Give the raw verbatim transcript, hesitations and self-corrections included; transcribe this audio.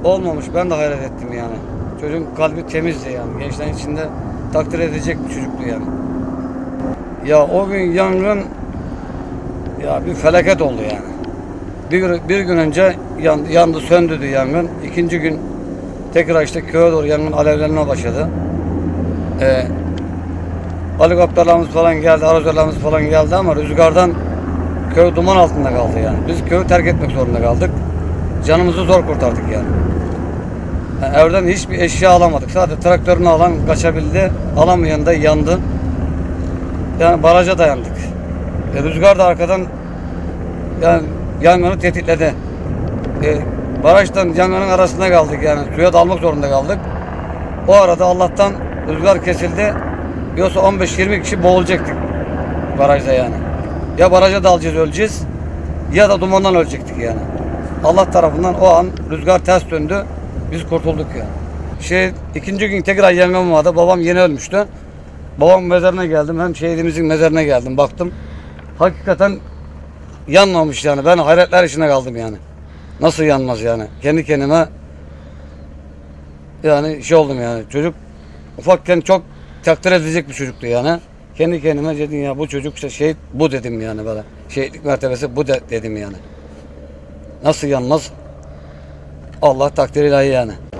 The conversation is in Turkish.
olmamış. Ben de hayret ettim yani. Çocuğun kalbi temizdi yani. Gençlerin içinde takdir edecek bir çocuktu yani. Ya o gün yangın ya bir felaket oldu yani. Bir, bir gün önce yandı, yandı söndürdü yangın. İkinci gün tekrar işte köye doğru yangın alevlenmeye başladı. Ee, helikopterlerimiz falan geldi, arazörlerimiz falan geldi ama rüzgardan köy duman altında kaldı yani. Biz köyü terk etmek zorunda kaldık. Canımızı zor kurtardık yani. Yani evden hiçbir eşya alamadık. Sadece traktörünü alan kaçabildi. Alamayan da yandı. Yani baraja dayandık. E, rüzgar da arkadan yani yangını tetikledi. E, barajdan yangının arasında kaldık yani. Suya dalmak zorunda kaldık. O arada Allah'tan rüzgar kesildi. Yoksa on beş yirmi kişi boğulacaktık barajda yani. Ya baraja dalacağız öleceğiz ya da dumandan ölecektik yani. Allah tarafından o an rüzgar ters döndü. Biz kurtulduk yani. Şey ikinci gün tekrar yangın vardı. Babam yeni ölmüştü. Babam mezarına geldim. Hem şehidimizin mezarına geldim. Baktım. Hakikaten yanmamış yani. Ben hayretler içine kaldım yani. Nasıl yanmaz yani? Kendi kendime yani şey oldum yani. Çocuk ufakken çok takdir edilecek bir çocuktu yani. Kendi kendime dedim ya bu çocuk işte şehit bu dedim yani böyle. Şehitlik mertebesi bu de, dedim yani. Nasıl yanmaz? Allah takdir ilahi yani.